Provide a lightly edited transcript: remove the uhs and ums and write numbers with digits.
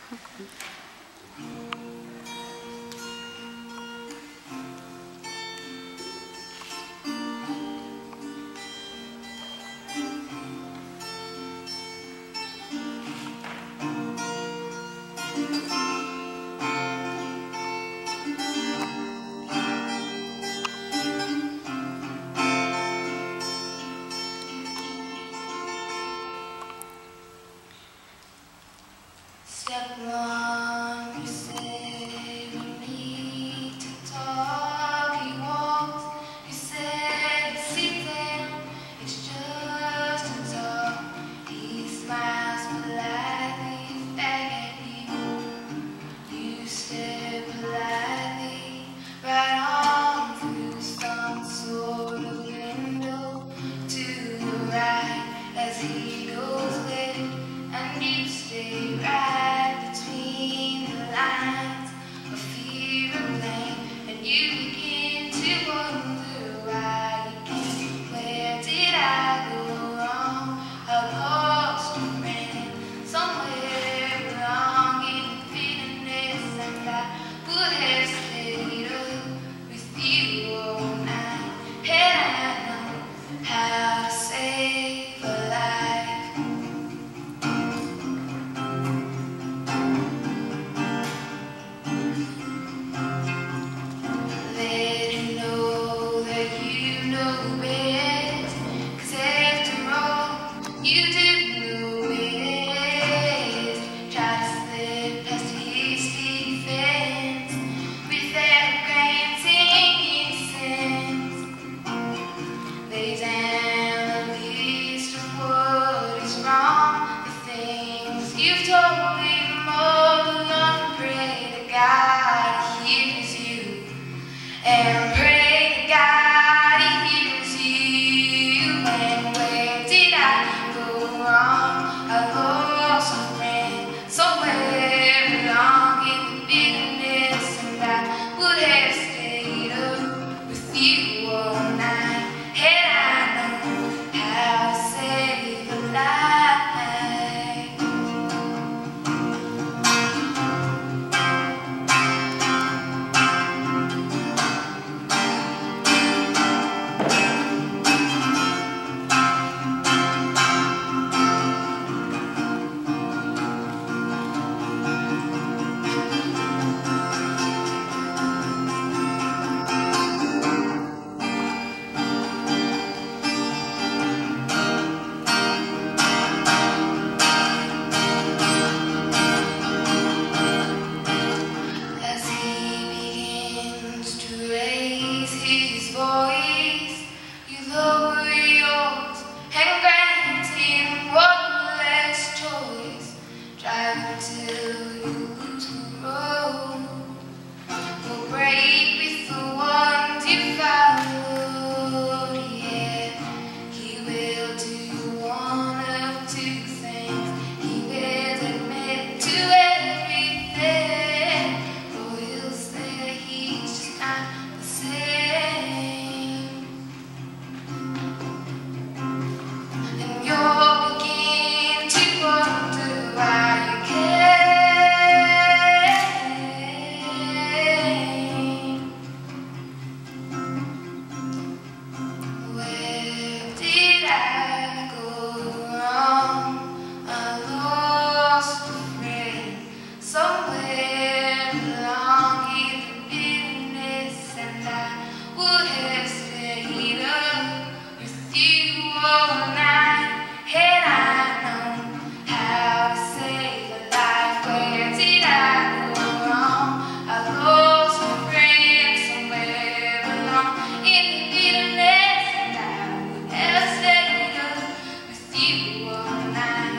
Step one, you say we need to talk. He walks, you say sit down. It's just a talk. He smiles politely back at you. You stare politely right on through some sort of window to the right as he goes left, and you stay right. And pray to God He hears you. And where did I go wrong? I lost a friend somewhere along in the bitterness, and I would have stayed up with you all night had I known how to save a life. You all night.